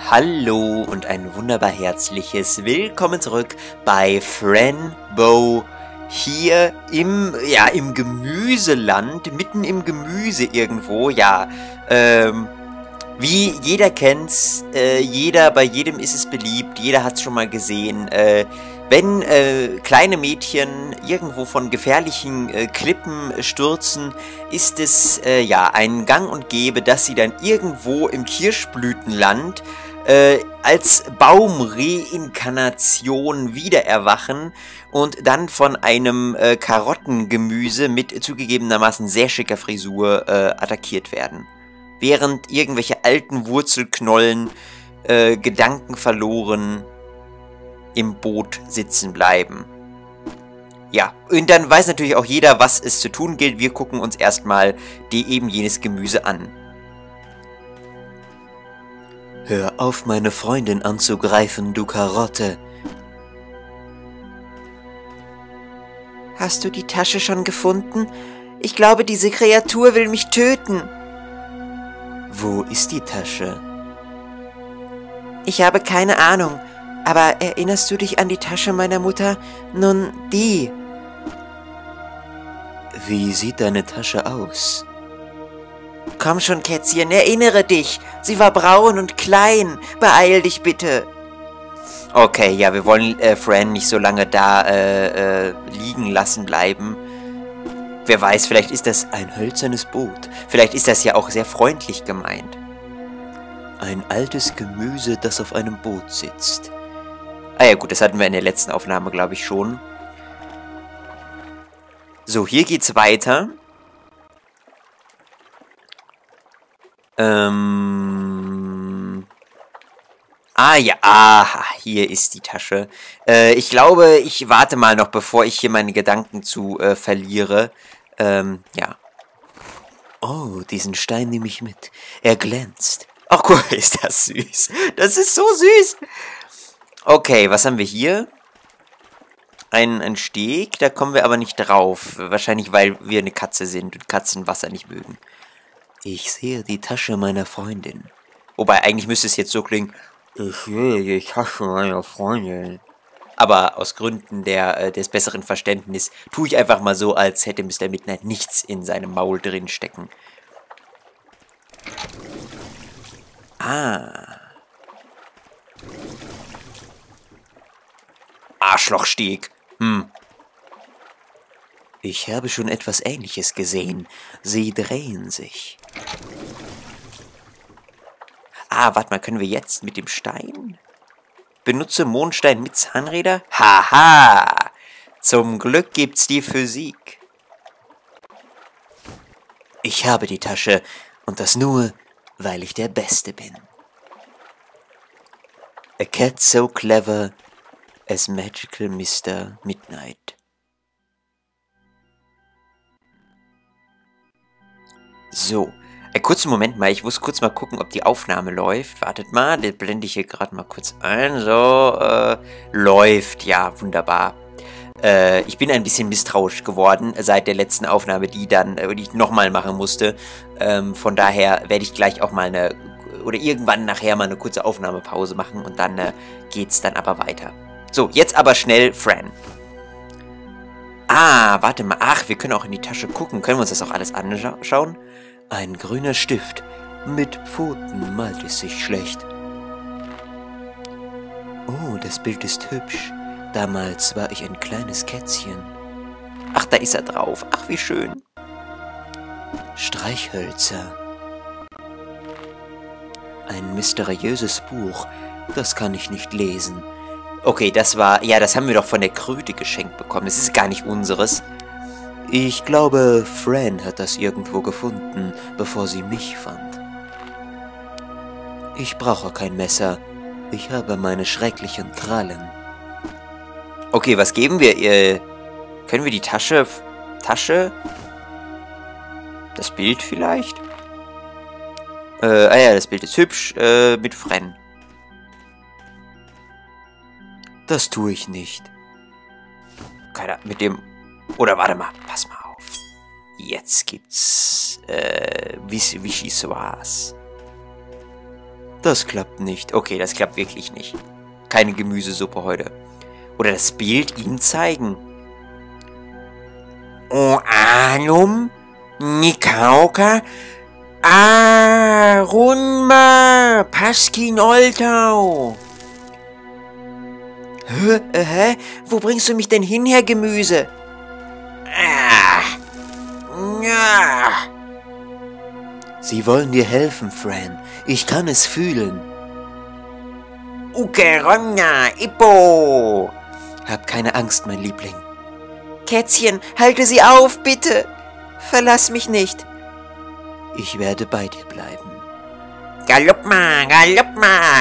Hallo und ein wunderbar herzliches Willkommen zurück bei Franbow hier im Gemüseland, mitten im Gemüse irgendwo, wie jeder kennt's, bei jedem ist es beliebt, jeder hat's schon mal gesehen, wenn kleine Mädchen irgendwo von gefährlichen Klippen stürzen, ist es ein Gang und Gäbe, dass sie dann irgendwo im Kirschblütenland als Baumreinkarnation wieder erwachen und dann von einem Karottengemüse mit zugegebenermaßen sehr schicker Frisur attackiert werden. Während irgendwelche alten Wurzelknollen gedankenverloren im Boot sitzen bleiben. Ja, und dann weiß natürlich auch jeder, was es zu tun gilt. Wir gucken uns erstmal jenes Gemüse an. Hör auf, meine Freundin anzugreifen, du Karotte. Hast du die Tasche schon gefunden? Ich glaube, diese Kreatur will mich töten. Wo ist die Tasche? Ich habe keine Ahnung. Aber erinnerst du dich an die Tasche meiner Mutter? Nun, die. Wie sieht deine Tasche aus? Komm schon, Kätzchen, erinnere dich. Sie war braun und klein. Beeil dich bitte. Okay, ja, wir wollen Fran nicht so lange da liegen lassen bleiben. Wer weiß, vielleicht ist das ein hölzernes Boot. Vielleicht ist das ja auch sehr freundlich gemeint. Ein altes Gemüse, das auf einem Boot sitzt. Ah ja gut, das hatten wir in der letzten Aufnahme, glaube ich, schon. So, hier geht's weiter. Hier ist die Tasche. Ich glaube, ich warte mal noch, bevor ich hier meine Gedanken zu verliere. Ja. Oh, diesen Stein nehme ich mit. Er glänzt. Ach, guck, ist das süß. Das ist so süß. Okay, was haben wir hier? Ein Steg, da kommen wir aber nicht drauf. Wahrscheinlich, weil wir eine Katze sind und Katzen Wasser nicht mögen. Ich sehe die Tasche meiner Freundin. Wobei, eigentlich müsste es jetzt so klingen. Ich sehe die Tasche meiner Freundin. Aber aus Gründen des besseren Verständnisses tue ich einfach mal so, als hätte Mr. Midnight nichts in seinem Maul drin stecken. Arschlochsteg. Ich habe schon etwas Ähnliches gesehen. Sie drehen sich. Warte mal, können wir jetzt mit dem Stein? Benutze Mondstein mit Zahnräder? Haha! Zum Glück gibt's die Physik. Ich habe die Tasche und das nur, weil ich der Beste bin. A cat so clever as magical Mr. Midnight. So, einen kurzen Moment mal, ich muss kurz mal gucken, ob die Aufnahme läuft. Wartet mal, das blende ich hier gerade mal kurz ein. So, läuft, ja, wunderbar. Ich bin ein bisschen misstrauisch geworden seit der letzten Aufnahme, die ich nochmal machen musste. Von daher werde ich gleich auch mal oder irgendwann nachher mal eine kurze Aufnahmepause machen und dann geht's dann aber weiter. So, jetzt aber schnell Fran. Warte mal. Ach, wir können auch in die Tasche gucken. Können wir uns das auch alles anschauen? Ein grüner Stift. Mit Pfoten malt es sich schlecht. Oh, das Bild ist hübsch. Damals war ich ein kleines Kätzchen. Ach, da ist er drauf. Ach, wie schön. Streichhölzer. Ein mysteriöses Buch. Das kann ich nicht lesen. Okay, das haben wir doch von der Kröte geschenkt bekommen. Das ist gar nicht unseres. Ich glaube, Fran hat das irgendwo gefunden, bevor sie mich fand. Ich brauche kein Messer. Ich habe meine schrecklichen Krallen. Okay, was geben wir? Können wir die Tasche? Das Bild vielleicht? Das Bild ist hübsch. Mit Fran. Das tue ich nicht. Keiner mit dem... Oder warte mal, pass mal auf. Jetzt gibt's Vichyssoise. Das klappt nicht. Okay, das klappt wirklich nicht. Keine Gemüsesuppe heute. Oder das Bild ihm zeigen. O Anum, Nikauka, Arunma, Paskin Oltau. Hä? Wo bringst du mich denn hin, Herr Gemüse? Ja. Sie wollen dir helfen, Fran. Ich kann es fühlen. Ukeronna, Ippo. Hab keine Angst, mein Liebling. Kätzchen, halte sie auf, bitte. Verlass mich nicht. Ich werde bei dir bleiben. Galoppma, Galoppma.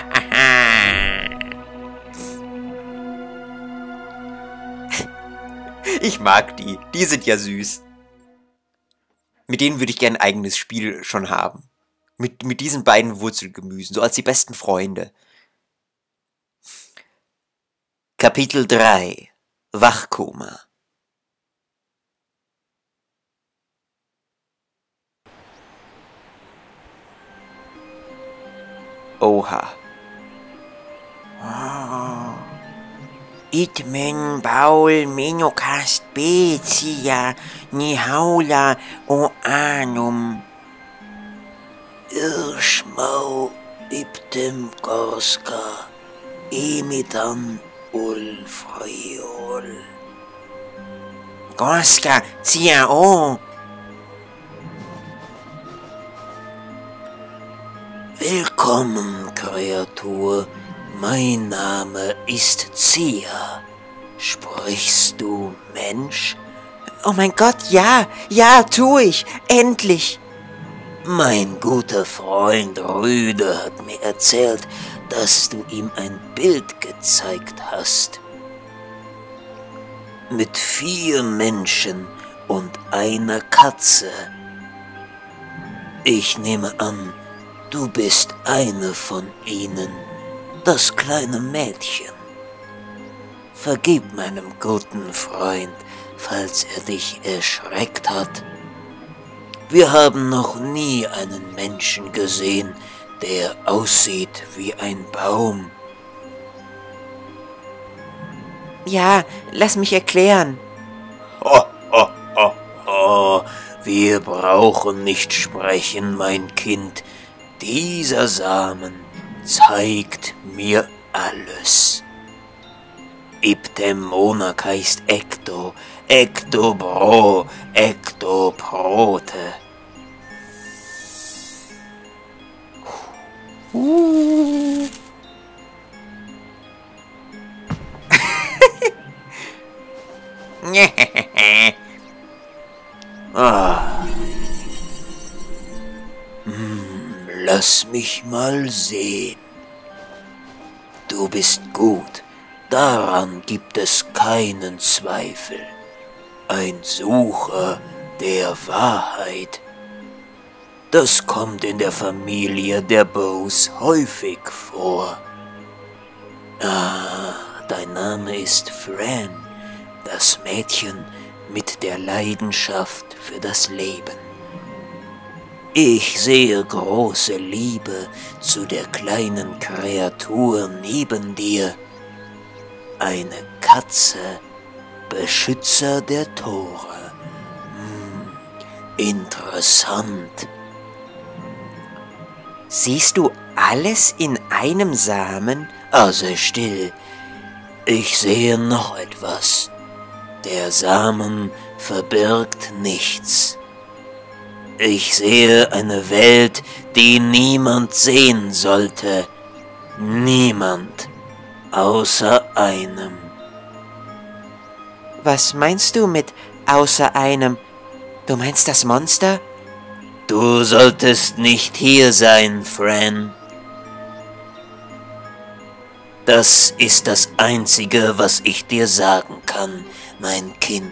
Ich mag die. Die sind ja süß. Mit denen würde ich gerne ein eigenes Spiel schon haben. Mit diesen beiden Wurzelgemüsen, so als die besten Freunde. Kapitel 3 Wachkoma. Oha. Itmen baul menokast becia nihaula o anum. Irschmau iptem gorska imitam ulfriol. Gorska cia o. Willkommen, Kreatur. Mein Name ist Zia. Sprichst du Mensch? Oh mein Gott, ja, tu ich, endlich. Mein guter Freund Rüde hat mir erzählt, dass du ihm ein Bild gezeigt hast. Mit 4 Menschen und einer Katze. Ich nehme an, du bist eine von ihnen. Das kleine Mädchen. Vergib meinem guten Freund, falls er dich erschreckt hat. Wir haben noch nie einen Menschen gesehen, der aussieht wie ein Baum. Ja, lass mich erklären. Wir brauchen nicht sprechen, mein Kind. Dieser Samen zeigt mir alles. Iptem monakais ecto, ecto bro, ecto prote. Lass mich mal sehen. Du bist gut, daran gibt es keinen Zweifel. Ein Sucher der Wahrheit. Das kommt in der Familie der Bows häufig vor. Dein Name ist Fran, das Mädchen mit der Leidenschaft für das Leben. Ich sehe große Liebe zu der kleinen Kreatur neben dir. Eine Katze, Beschützer der Tore. Interessant. Siehst du alles in einem Samen? Sei still. Ich sehe noch etwas. Der Samen verbirgt nichts. Ich sehe eine Welt, die niemand sehen sollte. Niemand. Außer einem. Was meinst du mit außer einem? Du meinst das Monster? Du solltest nicht hier sein, Fran. Das ist das Einzige, was ich dir sagen kann, mein Kind.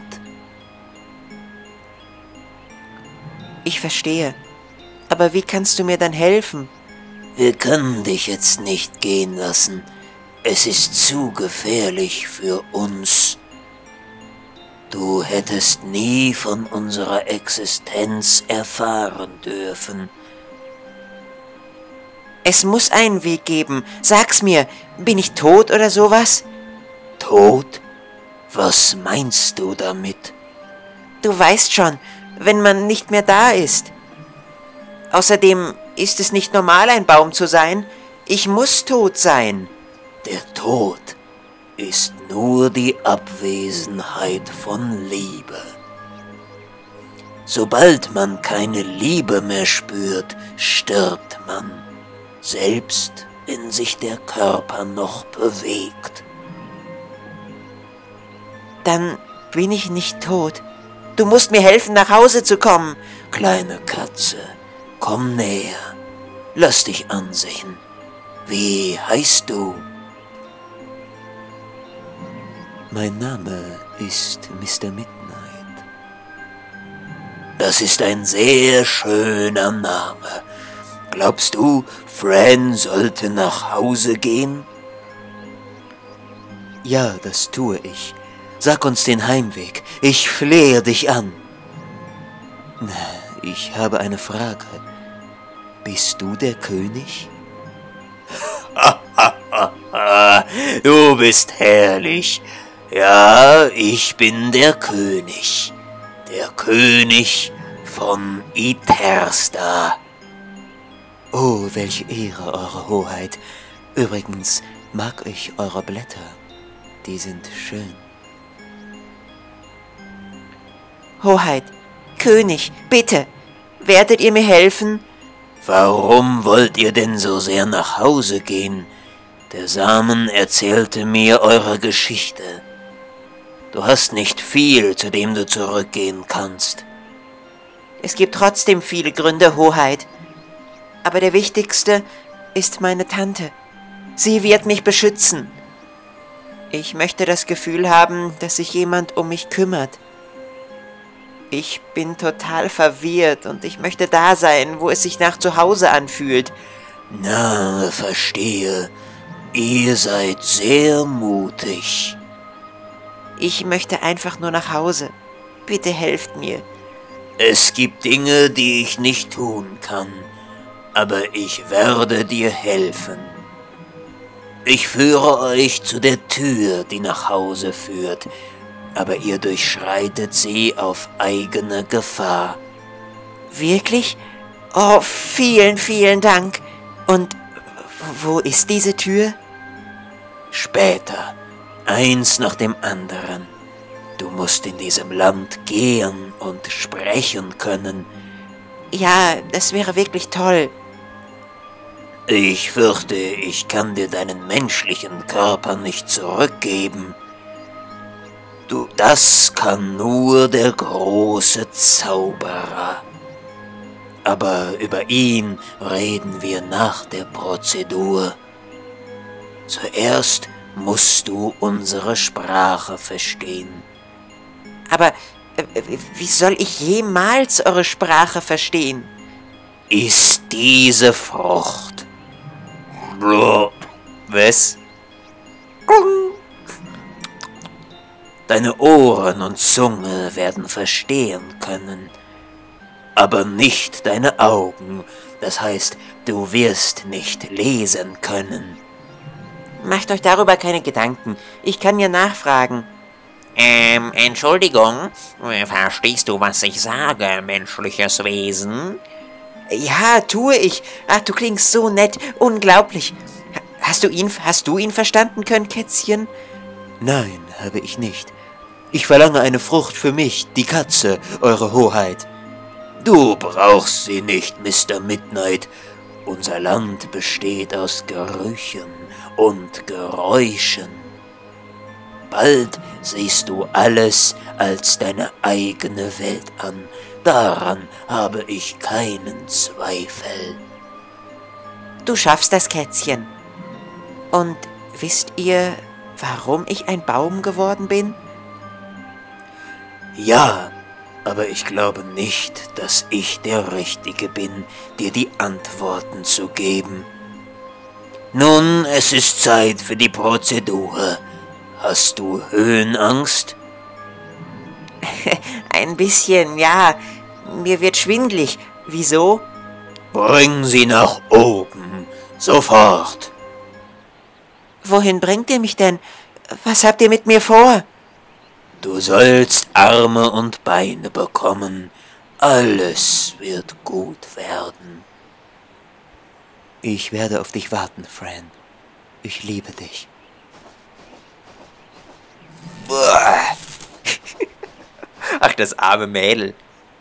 Ich verstehe. Aber wie kannst du mir dann helfen? Wir können dich jetzt nicht gehen lassen. Es ist zu gefährlich für uns. Du hättest nie von unserer Existenz erfahren dürfen. Es muss einen Weg geben. Sag's mir, bin ich tot oder sowas? Tot? Was meinst du damit? Du weißt schon, wenn man nicht mehr da ist. Außerdem ist es nicht normal, ein Baum zu sein. Ich muss tot sein. Der Tod ist nur die Abwesenheit von Liebe. Sobald man keine Liebe mehr spürt, stirbt man, selbst wenn sich der Körper noch bewegt. Dann bin ich nicht tot. Du musst mir helfen, nach Hause zu kommen. Kleine Katze, komm näher. Lass dich ansehen. Wie heißt du? Mein Name ist Mr. Midnight. Das ist ein sehr schöner Name. Glaubst du, Fran sollte nach Hause gehen? Ja, das tue ich. Sag uns den Heimweg. Ich flehe dich an. Ich habe eine Frage. Bist du der König? Du bist herrlich. Ja, ich bin der König. Der König von Itersda. Oh, welche Ehre, Eure Hoheit. Übrigens mag ich eure Blätter. Die sind schön. Hoheit, König, bitte, werdet ihr mir helfen? Warum wollt ihr denn so sehr nach Hause gehen? Der Samen erzählte mir eure Geschichte. Du hast nicht viel, zu dem du zurückgehen kannst. Es gibt trotzdem viele Gründe, Hoheit. Aber der wichtigste ist meine Tante. Sie wird mich beschützen. Ich möchte das Gefühl haben, dass sich jemand um mich kümmert. Ich bin total verwirrt und ich möchte da sein, wo es sich nach Zuhause anfühlt. Na, verstehe. Ihr seid sehr mutig. Ich möchte einfach nur nach Hause. Bitte helft mir. Es gibt Dinge, die ich nicht tun kann, aber ich werde dir helfen. Ich führe euch zu der Tür, die nach Hause führt, aber ihr durchschreitet sie auf eigene Gefahr. Wirklich? Oh, vielen, vielen Dank. Und wo ist diese Tür? Später, eins nach dem anderen. Du musst in diesem Land gehen und sprechen können. Ja, das wäre wirklich toll. Ich fürchte, ich kann dir deinen menschlichen Körper nicht zurückgeben. Das kann nur der große Zauberer. Aber über ihn reden wir nach der Prozedur. Zuerst musst du unsere Sprache verstehen. Aber wie soll ich jemals eure Sprache verstehen? Iss diese Frucht. Was? Deine Ohren und Zunge werden verstehen können, aber nicht deine Augen. Das heißt, du wirst nicht lesen können. Macht euch darüber keine Gedanken. Ich kann ja nachfragen. Entschuldigung, verstehst du, was ich sage, menschliches Wesen? Ja, tue ich. Ach, du klingst so nett. Unglaublich. Hast du ihn verstanden können, Kätzchen? Nein, habe ich nicht. Ich verlange eine Frucht für mich, die Katze, Eure Hoheit. Du brauchst sie nicht, Mr. Midnight. Unser Land besteht aus Gerüchen und Geräuschen. Bald siehst du alles als deine eigene Welt an. Daran habe ich keinen Zweifel. Du schaffst das, Kätzchen. Und wisst ihr, warum ich ein Baum geworden bin? Ja, aber ich glaube nicht, dass ich der Richtige bin, dir die Antworten zu geben. Nun, es ist Zeit für die Prozedur. Hast du Höhenangst? Ein bisschen, ja. Mir wird schwindlig. Wieso? Bring sie nach oben. Sofort. Wohin bringt ihr mich denn? Was habt ihr mit mir vor? Du sollst Arme und Beine bekommen. Alles wird gut werden. Ich werde auf dich warten, Fran. Ich liebe dich. Ach, das arme Mädel.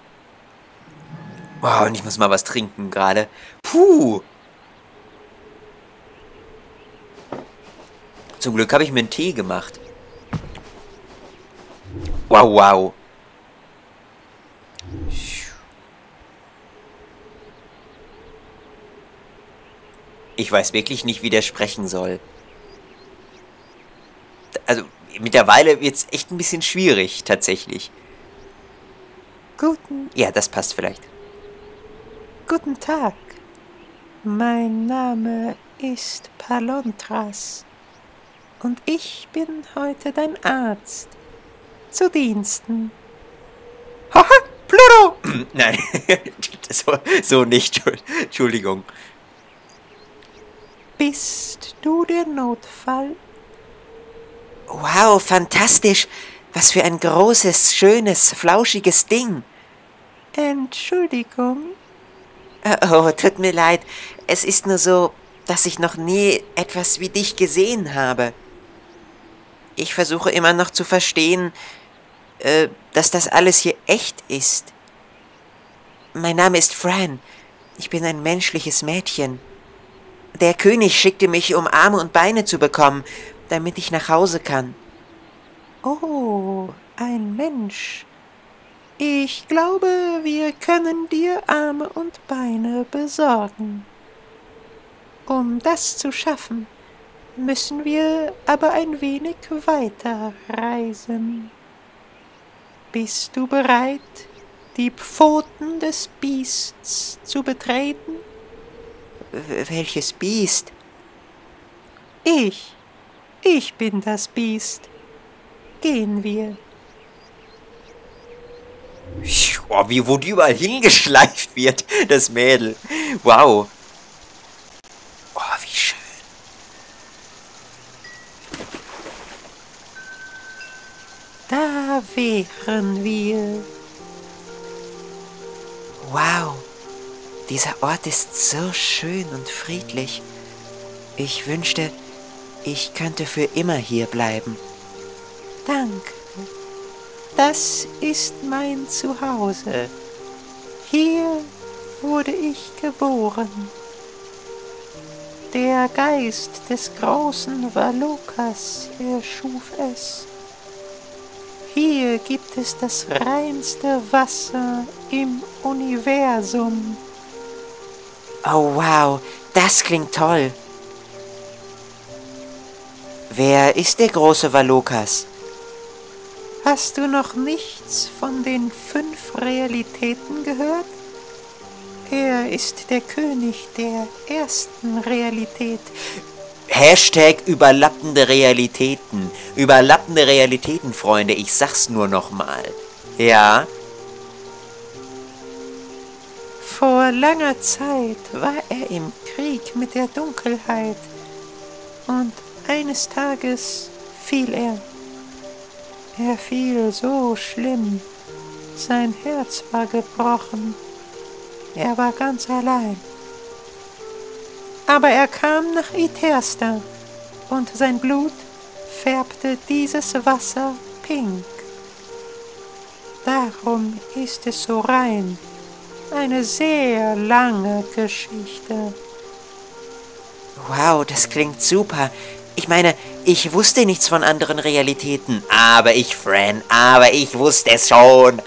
Wow, und ich muss mal was trinken gerade. Puh. Zum Glück habe ich mir einen Tee gemacht. Wow, wow. Ich weiß wirklich nicht, wie der sprechen soll. Also, mittlerweile wird es echt ein bisschen schwierig, tatsächlich. Ja, das passt vielleicht. Guten Tag. Mein Name ist Palontras. Und ich bin heute dein Arzt. Zu Diensten. Haha, Pluto! Nein, so nicht. Entschuldigung. Bist du der Notfall? Wow, fantastisch. Was für ein großes, schönes, flauschiges Ding. Entschuldigung. Oh, tut mir leid. Es ist nur so, dass ich noch nie etwas wie dich gesehen habe. Ich versuche immer noch zu verstehen, dass das alles hier echt ist. Mein Name ist Fran. Ich bin ein menschliches Mädchen. Der König schickte mich, um Arme und Beine zu bekommen, damit ich nach Hause kann. Oh, ein Mensch. Ich glaube, wir können dir Arme und Beine besorgen. Um das zu schaffen, müssen wir aber ein wenig weiter reisen. Bist du bereit, die Pfoten des Biests zu betreten? Welches Biest? Ich bin das Biest. Gehen wir. Oh, wo die überall hingeschleift wird, das Mädel. Wow. Oh, wie schön. Da wären wir. Wow. Dieser Ort ist so schön und friedlich. Ich wünschte, ich könnte für immer hier bleiben. Danke. Das ist mein Zuhause. Hier wurde ich geboren. Der Geist des großen Valokas erschuf es. Hier gibt es das reinste Wasser im Universum. Oh, wow, das klingt toll. Wer ist der große Valokas? Hast du noch nichts von den 5 Realitäten gehört? Er ist der König der ersten Realität. Hashtag überlappende Realitäten. Überlappende Realitäten, Freunde. Ich sag's nur nochmal. Ja? Vor langer Zeit war er im Krieg mit der Dunkelheit. Und eines Tages fiel er. Er fiel so schlimm. Sein Herz war gebrochen. Er war ganz allein. Aber er kam nach Itersta und sein Blut färbte dieses Wasser pink. Darum ist es so rein. Eine sehr lange Geschichte. Wow, das klingt super. Ich meine, ich wusste nichts von anderen Realitäten. Aber ich wusste es schon.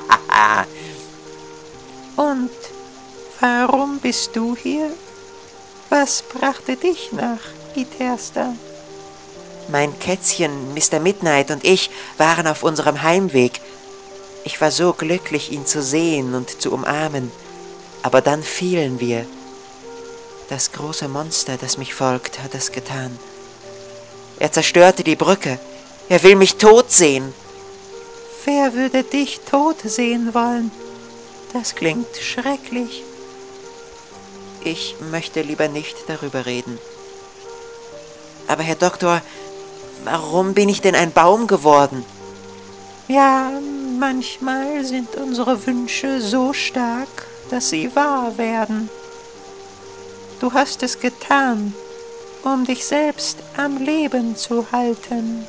Und warum bist du hier? Was brachte dich nach Itersta? Mein Kätzchen, Mr. Midnight und ich waren auf unserem Heimweg. Ich war so glücklich, ihn zu sehen und zu umarmen. Aber dann fielen wir. Das große Monster, das mich folgt, hat es getan. Er zerstörte die Brücke. Er will mich tot sehen. Wer würde dich tot sehen wollen? Das klingt schrecklich. Ich möchte lieber nicht darüber reden. Aber Herr Doktor, warum bin ich denn ein Baum geworden? Ja, manchmal sind unsere Wünsche so stark, dass sie wahr werden. Du hast es getan, um dich selbst am Leben zu halten.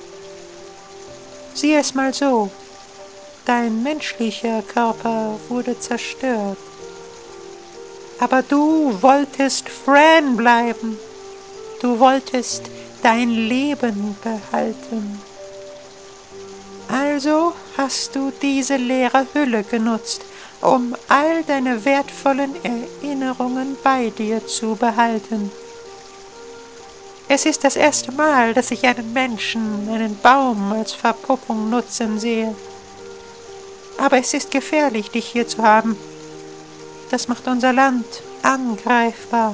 Sieh es mal so, dein menschlicher Körper wurde zerstört. Aber du wolltest Fran bleiben. Du wolltest dein Leben behalten. Also hast du diese leere Hülle genutzt, um all deine wertvollen Erinnerungen bei dir zu behalten. Es ist das erste Mal, dass ich einen Menschen, einen Baum als Verpuppung nutzen sehe. Aber es ist gefährlich, dich hier zu haben. Das macht unser Land angreifbar.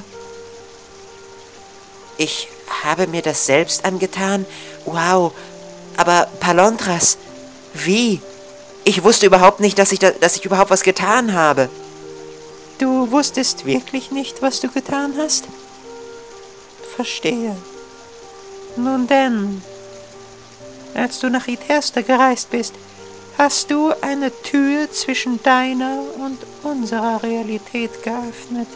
Ich habe mir das selbst angetan? Wow, aber Palontras, wie? Ich wusste überhaupt nicht, dass ich überhaupt was getan habe. Du wusstest wirklich nicht, was du getan hast? Verstehe. Nun denn, als du nach Itersta gereist bist, hast du eine Tür zwischen deiner und unserer Realität geöffnet.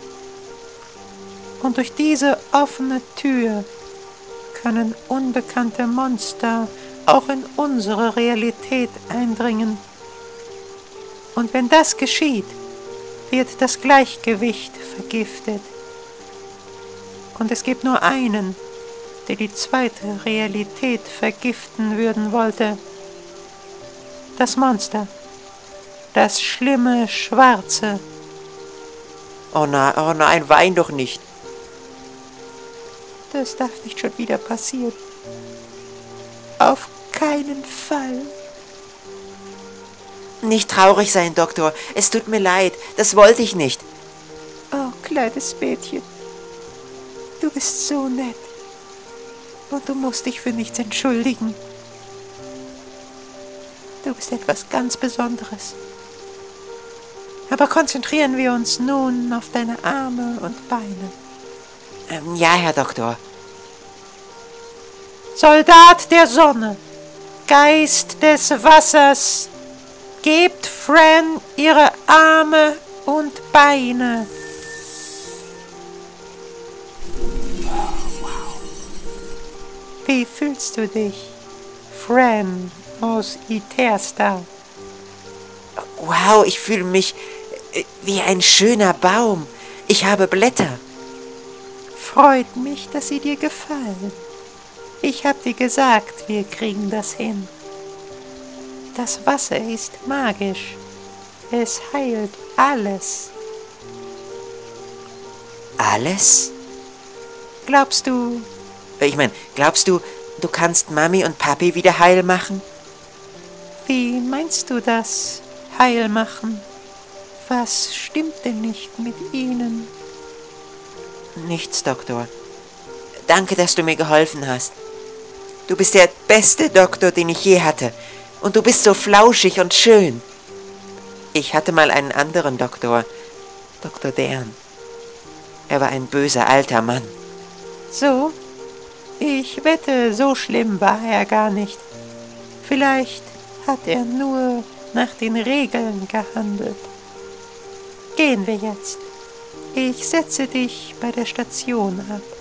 Und durch diese offene Tür können unbekannte Monster auch in unsere Realität eindringen. Und wenn das geschieht, wird das Gleichgewicht vergiftet. Und es gibt nur einen, der die zweite Realität vergiften würden wollte. Das Monster. Das schlimme Schwarze. Oh nein, wein doch nicht. Das darf nicht schon wieder passieren. Auf keinen Fall. Nicht traurig sein, Doktor. Es tut mir leid. Das wollte ich nicht. Oh, kleines Mädchen. Du bist so nett. Und du musst dich für nichts entschuldigen. Du bist etwas ganz Besonderes. Aber konzentrieren wir uns nun auf deine Arme und Beine. Ja, Herr Doktor. Soldat der Sonne, Geist des Wassers, gebt Fran ihre Arme und Beine. Wie fühlst du dich, Fran aus Itersta? Wow, ich fühle mich wie ein schöner Baum. Ich habe Blätter. Freut mich, dass sie dir gefallen. Ich habe dir gesagt, wir kriegen das hin. Das Wasser ist magisch. Es heilt alles. Alles? Glaubst du, du kannst Mami und Papi wieder heil machen? Wie meinst du das, heil machen? Was stimmt denn nicht mit ihnen? Nichts, Doktor. Danke, dass du mir geholfen hast. Du bist der beste Doktor, den ich je hatte. Und du bist so flauschig und schön. Ich hatte mal einen anderen Doktor, Dr. Dern. Er war ein böser alter Mann. So? Ich wette, so schlimm war er gar nicht. Vielleicht hat er nur nach den Regeln gehandelt. Gehen wir jetzt. Ich setze dich bei der Station ab.